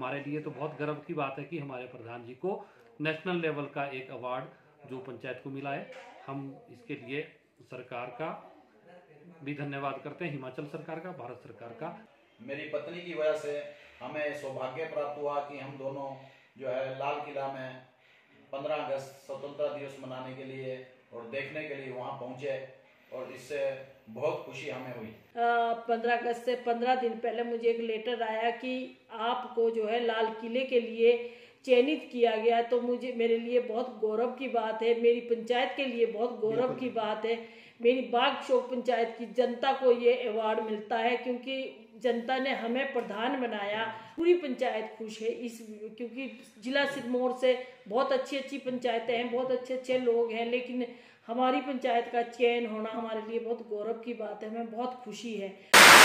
हमारे लिए तो बहुत गर्व की बात है कि हमारे प्रधान जी को नेशनल लेवल का एक अवार्ड जो पंचायत को मिला है। हम इसके लिए सरकार का भी धन्यवाद करते हैं, हिमाचल सरकार का, भारत सरकार का। मेरी पत्नी की वजह से हमें सौभाग्य प्राप्त हुआ कि हम दोनों जो है लाल किला में 15 अगस्त स्वतंत्रता दिवस मनाने के लिए और देखने के लिए वहां पहुंचे और इससे बहुत खुशी हमें हुई। 15 अगस्त से 15 दिन पहले मुझे एक लेटर आया कि आपको जो है लाल किले के लिए चयनित किया गया, तो मुझे मेरे लिए बहुत गौरव की बात है, मेरी पंचायत के लिए बहुत गौरव की बात है। मेरी बाग चौक पंचायत की जनता को ये अवार्ड मिलता है क्योंकि जनता ने हमें प्रधान बनाया। पूरी पंचायत खुश है क्योंकि जिला सिरमौर से बहुत अच्छी पंचायतें हैं, बहुत अच्छे लोग हैं, लेकिन हमारी पंचायत का चयन होना हमारे लिए बहुत गौरव की बात है, हमें बहुत खुशी है।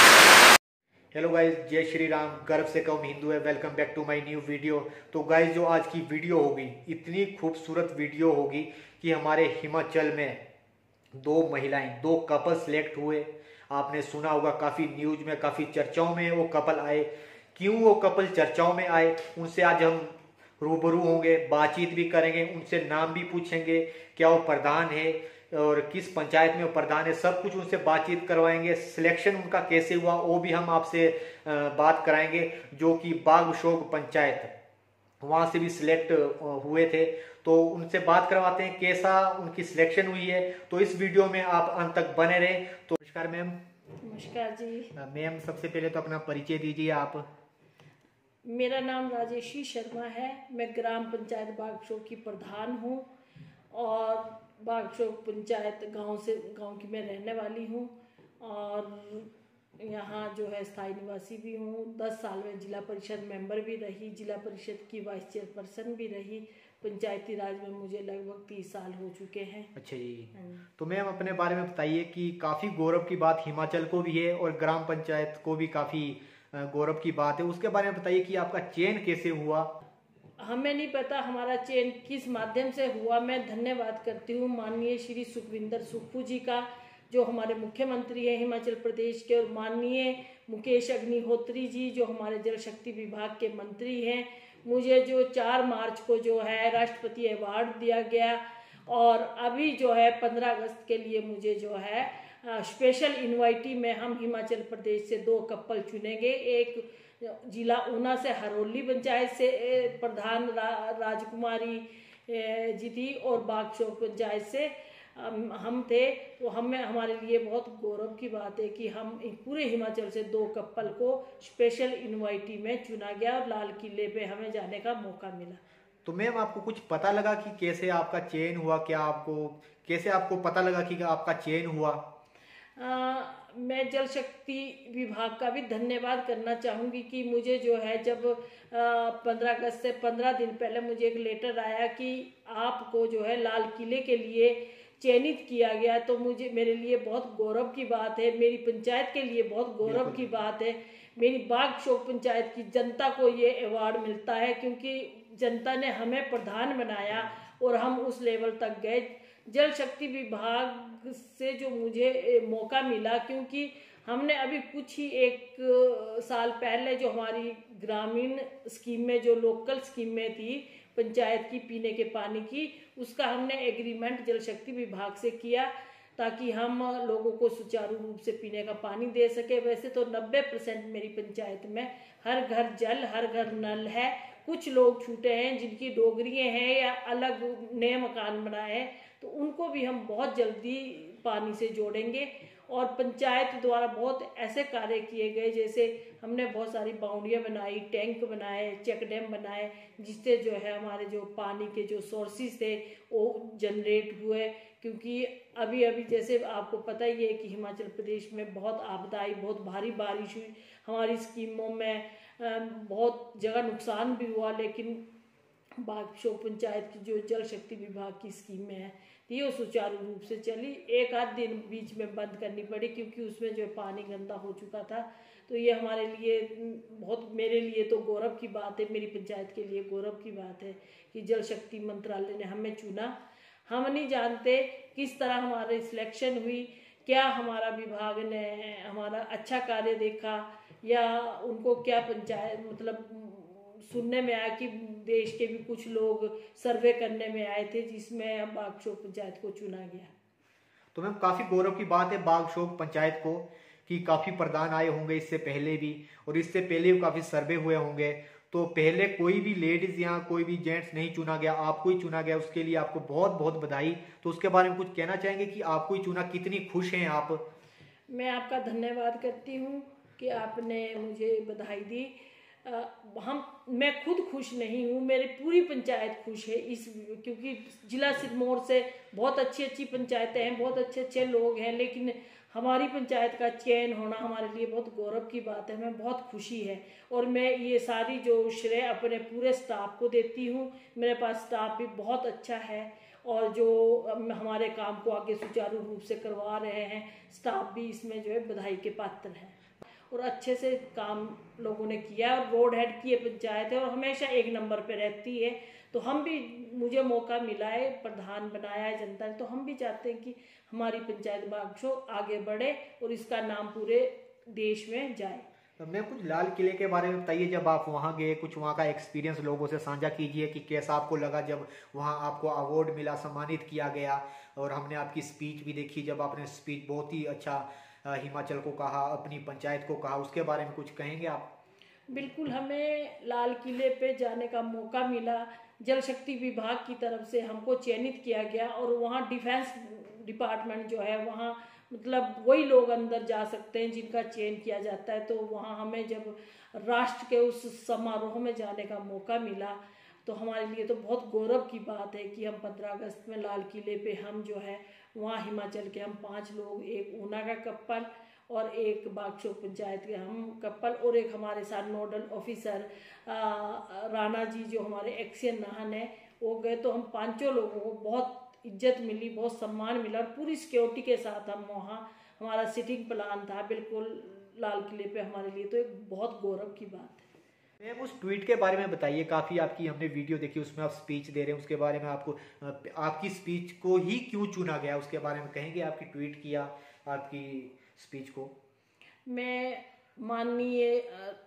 हेलो गाइज, जय श्री राम। गर्व से कौम हिंदू है। Welcome back to my new video. तो गाइज, जो आज की वीडियो होगी इतनी खूबसूरत वीडियो होगी कि हमारे हिमाचल में 2 महिलाएं, 2 कपल सिलेक्ट हुए। आपने सुना होगा, काफ़ी न्यूज में, काफ़ी चर्चाओं में वो कपल आए। क्यों वो कपल चर्चाओं में आए, उनसे आज हम रूबरू होंगे, बातचीत भी करेंगे, उनसे नाम भी पूछेंगे, क्या वो प्रधान है और किस पंचायत में वो प्रधान है, सब कुछ उनसे बातचीत करवाएंगे। सिलेक्शन उनका कैसे हुआ वो भी हम आपसे बात कराएंगे, जो कि बाग शोक पंचायत वहां से भी सिलेक्ट हुए थे। तो उनसे बात करवाते हैं कैसा उनकी सिलेक्शन हुई है। तो इस वीडियो में आप अंत तक बने रहे। तो नमस्कार मैम। नमस्कार जी। मैम, सबसे पहले तो अपना परिचय दीजिए आप। मेरा नाम राजेशी शर्मा है, मैं ग्राम पंचायत बाग चौक की प्रधान हूँ और बाग चौक पंचायत गांव की मैं रहने वाली हूँ और यहाँ जो है स्थायी निवासी भी हूँ। 10 साल में जिला परिषद मेंबर भी रही, जिला परिषद की वाइस चेयरपर्सन भी रही। पंचायती राज में मुझे लगभग 30 साल हो चुके हैं। अच्छा जी। तो मैम, अपने बारे में बताइए कि काफ़ी गौरव की बात हिमाचल को भी है और ग्राम पंचायत को भी काफ़ी गौरव की बात है। उसके बारे में बताइए कि आपका चयन कैसे हुआ। हमें नहीं पता हमारा चयन किस माध्यम से हुआ। मैं धन्यवाद करती हूँ माननीय श्री सुखविंदर सुक्खू जी का, जो हमारे मुख्यमंत्री हैं हिमाचल प्रदेश के, और माननीय मुकेश अग्निहोत्री जी, जो हमारे जल शक्ति विभाग के मंत्री हैं। मुझे जो 4 मार्च को जो है राष्ट्रपति अवार्ड दिया गया और अभी जो है 15 अगस्त के लिए मुझे जो है स्पेशल इन्वाइटी में हम हिमाचल प्रदेश से 2 कपल चुनेंगे। एक जिला ऊना से हरोली पंचायत से प्रधान राजकुमारी जी थी और बाग चौक पंचायत से हम थे। तो हमारे लिए बहुत गौरव की बात है कि हम पूरे हिमाचल से 2 कपल को स्पेशल इनवाइटी में चुना गया और लाल किले पे हमें जाने का मौका मिला। तो मैम, आपको कुछ पता लगा कि कैसे आपका चयन हुआ? कैसे आपको पता लगा कि आपका चयन हुआ? मैं जल शक्ति विभाग का भी धन्यवाद करना चाहूँगी कि मुझे जो है जब 15 अगस्त से 15 दिन पहले मुझे एक लेटर आया कि आपको जो है लाल किले के लिए चयनित किया गया, तो मेरे लिए बहुत गौरव की बात है, मेरी पंचायत के लिए बहुत गौरव की बात है। मेरी बाग चौक पंचायत की जनता को ये अवार्ड मिलता है क्योंकि जनता ने हमें प्रधान बनाया और हम उस लेवल तक गए। जल शक्ति विभाग से जो मुझे मौका मिला, क्योंकि हमने अभी कुछ ही 1 साल पहले जो हमारी ग्रामीण स्कीम में, जो लोकल स्कीम में थी पंचायत की पीने के पानी की, उसका हमने एग्रीमेंट जल शक्ति विभाग से किया ताकि हम लोगों को सुचारू रूप से पीने का पानी दे सके। वैसे तो 90% मेरी पंचायत में हर घर जल, हर घर नल है। कुछ लोग छूटे हैं जिनकी डोगरियाँ हैं या अलग नए मकान बनाए हैं, तो उनको भी हम बहुत जल्दी पानी से जोड़ेंगे। और पंचायत द्वारा बहुत ऐसे कार्य किए गए, जैसे हमने बहुत सारी बाउंड्रियाँ बनाई, टैंक बनाए, चेक डैम बनाए, जिससे जो है हमारे जो पानी के जो सोर्सेज थे वो जनरेट हुए। क्योंकि अभी जैसे आपको पता ही है कि हिमाचल प्रदेश में बहुत आपदा आई, बहुत भारी बारिश हुई, हमारी स्कीमों में बहुत जगह नुकसान भी हुआ, लेकिन बाग चौक पंचायत की जो जल शक्ति विभाग की स्कीम में है ये सुचारू रूप से चली। 1 आध दिन बीच में बंद करनी पड़ी क्योंकि उसमें जो पानी गंदा हो चुका था। तो ये हमारे लिए बहुत, मेरे लिए तो गौरव की बात है, मेरी पंचायत के लिए गौरव की बात है कि जल शक्ति मंत्रालय ने हमें चुना। हम नहीं जानते किस तरह हमारी सिलेक्शन हुई, क्या हमारा विभाग ने हमारा अच्छा कार्य देखा या उनको क्या पंचायत सुनने में आया कि देश के भी कुछ लोग सर्वे करने में आए थे, जिसमें बागशोक पंचायत को चुना गया। तो मैम काफी गौरव की बात है बागशोक पंचायत को कि काफी प्रधान आए होंगे इससे पहले भी, और इससे पहले भी काफी सर्वे हुए होंगे। तो पहले कोई भी लेडीज या कोई भी जेंट्स नहीं चुना गया, आपको ही चुना गया, उसके लिए आपको बहुत बहुत बधाई। तो उसके बारे में कुछ कहना चाहेंगे कि आपको ही चुना, कितनी खुश हैं आप? मैं आपका धन्यवाद करती हूँ कि आपने मुझे बधाई दी। मैं खुद खुश नहीं हूँ, मेरी पूरी पंचायत खुश है क्योंकि जिला सिरमौर से बहुत अच्छी अच्छी पंचायतें हैं, बहुत अच्छे अच्छे लोग हैं, लेकिन हमारी पंचायत का चयन होना हमारे लिए बहुत गौरव की बात है। मैं बहुत खुशी है और मैं ये सारी जो श्रेय अपने पूरे स्टाफ को देती हूँ। मेरे पास स्टाफ भी बहुत अच्छा है और जो हमारे काम को आगे सुचारू रूप से करवा रहे हैं, स्टाफ भी इसमें जो है बधाई के पात्र हैं और अच्छे से काम लोगों ने किया। और रोड हेड की ये पंचायत है और हमेशा एक नंबर पे रहती है। तो हम भी, मुझे मौका मिला है, प्रधान बनाया है जनता ने, तो हम भी चाहते हैं कि हमारी पंचायत बागशोक आगे बढ़े और इसका नाम पूरे देश में जाए। मैं कुछ लाल किले के बारे में बताइए, जब आप वहाँ गए, कुछ वहाँ का एक्सपीरियंस लोगों से साझा कीजिए कि कैसा आपको लगा जब वहाँ आपको अवार्ड मिला, सम्मानित किया गया। और हमने आपकी स्पीच भी देखी, जब आपने स्पीच बहुत ही अच्छा हिमाचल को कहा, अपनी पंचायत को कहा, उसके बारे में कुछ कहेंगे आप? बिल्कुल, हमें लाल किले पे जाने का मौका मिला। जल शक्ति विभाग की तरफ से हमको चयनित किया गया और वहाँ डिफेंस डिपार्टमेंट जो है, वहाँ मतलब वही लोग अंदर जा सकते हैं जिनका चयन किया जाता है। तो वहाँ हमें जब राष्ट्र के उस समारोह में जाने का मौका मिला तो हमारे लिए तो बहुत गौरव की बात है कि हम 15 अगस्त में लाल किले पे हम जो है वहाँ हिमाचल के हम 5 लोग, एक ऊना का कप्पल और एक बागशोक पंचायत के हम कप्पल और एक हमारे साथ नोडल ऑफिसर राणा जी जो हमारे एक्सियन नाहन है, वो गए। तो हम 5 लोगों को बहुत इज्जत मिली, बहुत सम्मान मिला और पूरी सिक्योरिटी के साथ हम वहाँ, हमारा सिटिंग प्लान था बिल्कुल लाल किले पे। हमारे लिए तो एक बहुत गौरव की बात है। मैम उस ट्वीट के बारे में बताइए, काफ़ी आपकी हमने वीडियो देखी, उसमें आप स्पीच दे रहे हैं, उसके बारे में आपको आपकी स्पीच को ही क्यों चुना गया, उसके बारे में कहेंगे? आपकी ट्वीट किया आपकी स्पीच को। मैं माननीय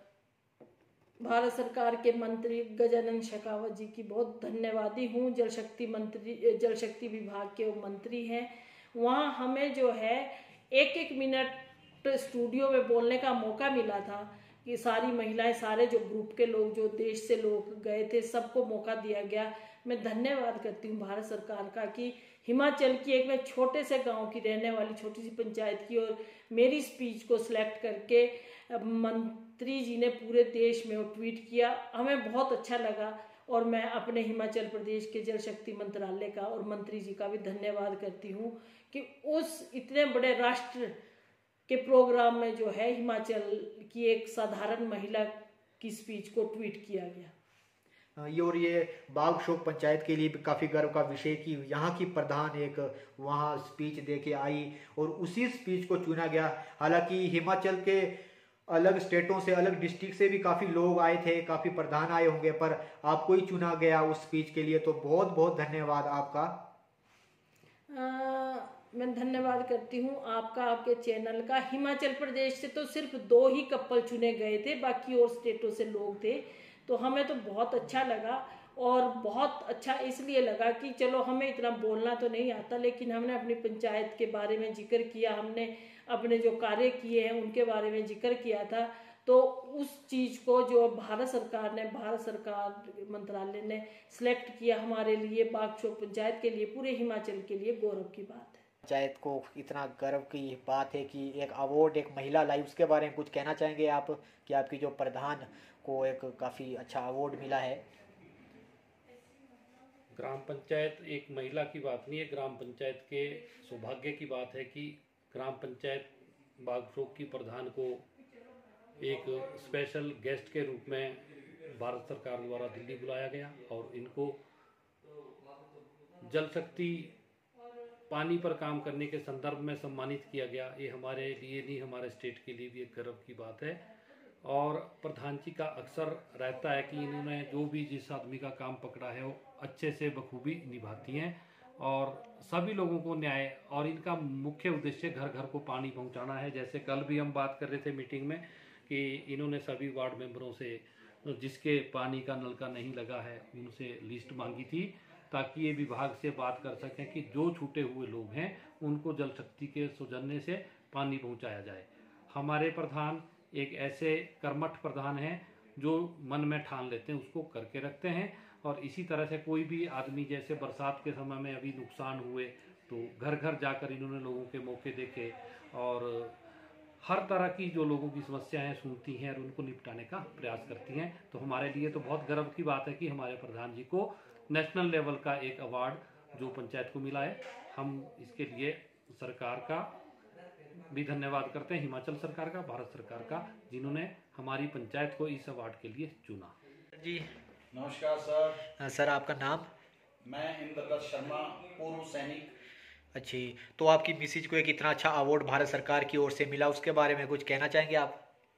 भारत सरकार के मंत्री गजानन शेखावत जी की बहुत धन्यवादी हूँ। जल शक्ति विभाग के वो मंत्री हैं। वहाँ हमें जो है 1-1 मिनट स्टूडियो में बोलने का मौका मिला था कि सारी महिलाएं, सारे जो ग्रुप के लोग, जो देश से लोग गए थे, सबको मौका दिया गया। मैं धन्यवाद करती हूँ भारत सरकार का कि हिमाचल की एक मैं छोटे से गांव की रहने वाली छोटी सी पंचायत की और मेरी स्पीच को सिलेक्ट करके मंत्री जी ने पूरे देश में वो ट्वीट किया। हमें बहुत अच्छा लगा और मैं अपने हिमाचल प्रदेश के जल शक्ति मंत्रालय का और मंत्री जी का भी धन्यवाद करती हूँ कि उस इतने बड़े राष्ट्र के प्रोग्राम में जो है हिमाचल की एक साधारण महिला की स्पीच को ट्वीट किया गया। ये बागशोक पंचायत के लिए भी काफ़ी गर्व का विषय कि यहाँ की प्रधान एक वहाँ स्पीच दे के आई और उसी स्पीच को चुना गया। हालांकि हिमाचल के अलग स्टेटों से, अलग डिस्ट्रिक्ट से भी काफ़ी लोग आए थे, काफ़ी प्रधान आए होंगे, पर आपको ही चुना गया उस स्पीच के लिए, तो बहुत बहुत धन्यवाद आपका। मैं धन्यवाद करती हूँ आपका, आपके चैनल का। हिमाचल प्रदेश से तो सिर्फ 2 ही कपल चुने गए थे, बाकी और स्टेटों से लोग थे। तो हमें तो बहुत अच्छा लगा और बहुत अच्छा इसलिए लगा कि चलो हमें इतना बोलना तो नहीं आता, लेकिन हमने अपनी पंचायत के बारे में जिक्र किया, हमने अपने जो कार्य किए हैं उनके बारे में जिक्र किया था। तो उस चीज़ को जो भारत सरकार मंत्रालय ने सिलेक्ट किया हमारे लिए, बागशोक पंचायत के लिए, पूरे हिमाचल के लिए गौरव की बात है। पंचायत को इतना गर्व की बात है कि एक अवार्ड एक महिला लाई, उसके बारे में कुछ कहना चाहेंगे आप कि आपकी जो प्रधान को एक काफ़ी अच्छा अवार्ड मिला है? ग्राम पंचायत एक महिला की बात नहीं है, ग्राम पंचायत के सौभाग्य की बात है कि ग्राम पंचायत बागशोक की प्रधान को एक स्पेशल गेस्ट के रूप में भारत सरकार द्वारा दिल्ली बुलाया गया और इनको जल शक्ति पानी पर काम करने के संदर्भ में सम्मानित किया गया। ये हमारे लिए नहीं, हमारे स्टेट के लिए भी एक गर्व की बात है। और प्रधान जी का अक्सर रहता है कि इन्होंने जो भी जिस आदमी का काम पकड़ा है वो अच्छे से बखूबी निभाती हैं और सभी लोगों को न्याय, और इनका मुख्य उद्देश्य घर घर को पानी पहुंचाना है। जैसे कल भी हम बात कर रहे थे मीटिंग में कि इन्होंने सभी वार्ड मेंबरों से जिसके पानी का नल का नहीं लगा है उनसे लिस्ट मांगी थी, ताकि ये विभाग से बात कर सकें कि जो छूटे हुए लोग हैं उनको जल शक्ति के सौजन्य से पानी पहुंचाया जाए। हमारे प्रधान एक ऐसे कर्मठ प्रधान हैं जो मन में ठान लेते हैं उसको करके रखते हैं, और इसी तरह से कोई भी आदमी, जैसे बरसात के समय में अभी नुकसान हुए तो घर घर जाकर इन्होंने लोगों के मौके देखे और हर तरह की जो लोगों की समस्याएं सुनती हैं और उनको निपटाने का प्रयास करती हैं। तो हमारे लिए तो बहुत गर्व की बात है कि हमारे प्रधान जी को नेशनल लेवल का एक अवार्ड जो पंचायत को मिला है। हम इसके लिए सरकार का भी धन्यवाद करते हैं, हिमाचल सरकार का, भारत सरकार का, जिन्होंने हमारी पंचायत को इस अवार्ड के लिए चुना। जी नमस्कार सर। सर आपका नाम? मैं इंद्रदत्त शर्मा, पूर्व सैनिक। अच्छी, तो आपकी मिसेज को एक इतना अच्छा अवार्ड भारत सरकार की ओर से मिला, उसके बारे में कुछ कहना चाहेंगे आप?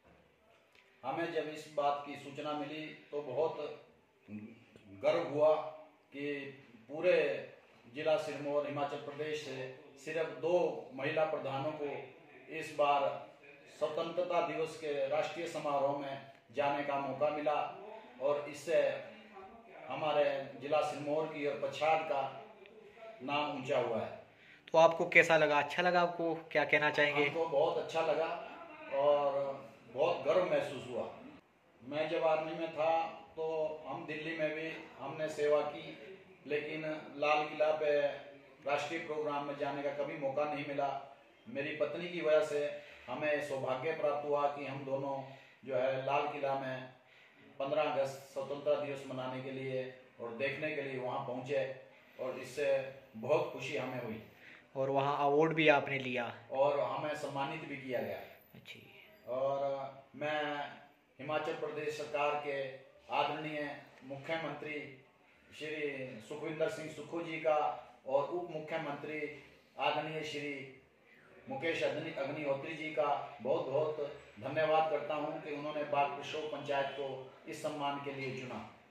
हमें जब इस बात की सूचना मिली तो बहुत गर्व हुआ कि पूरे जिला सिरमौर हिमाचल प्रदेश से सिर्फ 2 महिला प्रधानों को इस बार स्वतंत्रता दिवस के राष्ट्रीय समारोह में जाने का मौका मिला, और इससे हमारे जिला सिरमौर की और पच्छाद का नाम ऊंचा हुआ है। तो आपको कैसा लगा? अच्छा लगा आपको? क्या कहना चाहेंगे? हमको बहुत अच्छा लगा और बहुत गर्व महसूस हुआ। मैं जब आर्मी में था तो हम दिल्ली में भी हमने सेवा की, लेकिन लाल किला पे राष्ट्रीय प्रोग्राम में जाने का कभी मौका नहीं मिला। मेरी पत्नी की वजह से हमें सौभाग्य प्राप्त हुआ कि हम दोनों जो है लाल किला में 15 अगस्त स्वतंत्रता दिवस मनाने के लिए और देखने के लिए वहाँ पहुँचे, और इससे बहुत खुशी हमें हुई। और वहाँ अवार्ड भी आपने लिया और हमें सम्मानित भी किया गया। अच्छी। और मैं हिमाचल प्रदेश सरकार के आदरणीय मुख्यमंत्री श्री सुखविंदर सिंह सुक्खू जी का और उप मुख्यमंत्री आदरणीय श्री मुकेश अग्निहोत्री जी का बहुत बहुत धन्यवाद करता हूं कि उन्होंने बागपत पंचायत को इस सम्मान के लिए चुना।